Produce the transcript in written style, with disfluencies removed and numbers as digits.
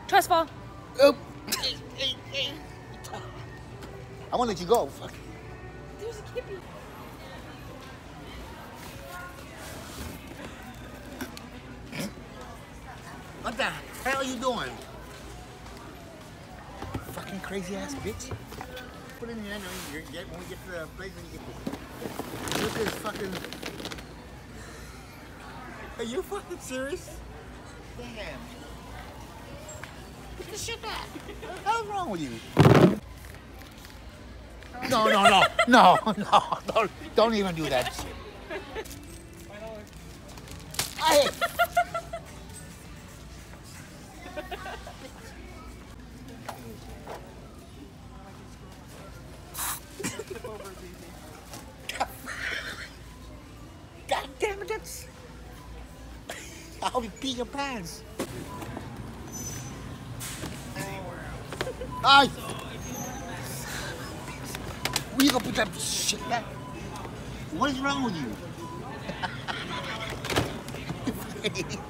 Trust fall. Oh. Hey. I want to let you go. Fuck. There's a kippy. What the hell are you doing? Fucking crazy ass bitch. Put it in here when we get to the place when you get this. Look at this fucking. Are you fucking serious? Damn. Get the shit back. What's wrong with you? No. Don't even do that shit. Hey. God damn it, that's... I'll be peeing your pants. Ay! Where you gonna put that shit back? What is wrong with you?